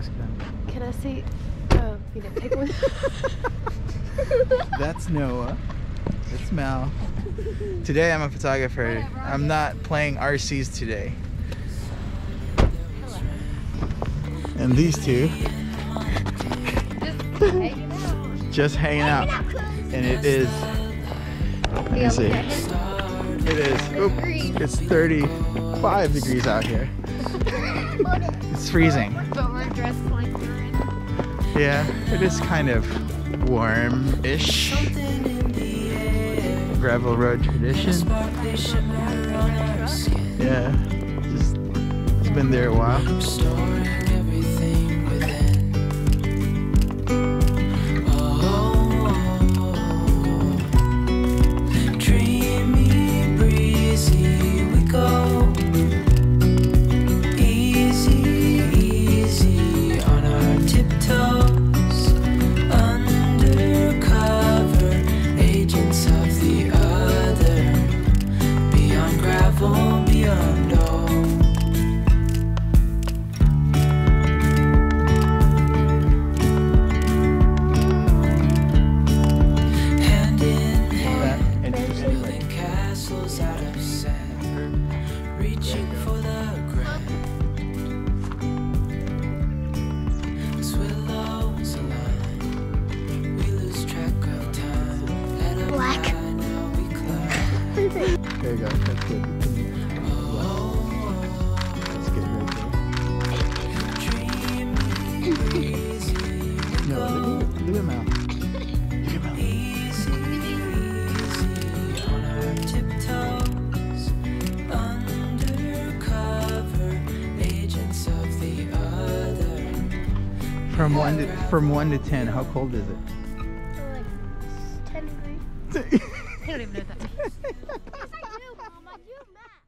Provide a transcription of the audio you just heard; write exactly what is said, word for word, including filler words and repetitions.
ask them. Can I see? Oh, you didn't take one. That's Noah. It's Mel. Today I'm a photographer. Whatever, I'm not playing R Cs today. And these two Just hanging out. just hanging out. And it is, let me Yeah, see. look at him. It is, oop, it's thirty-five degrees out here. It's freezing. But we're dressed like we're in. Yeah, it is kind of warm-ish. Gravel road tradition. Yeah, just it's been there a while. There you go, that's good. That's good right there. No, look at, look at Mal. Look at Mal. From one to from one to ten, how cold is it? Like ten degrees. I I don't even know what that means. Yes, I do, Mom. I do math.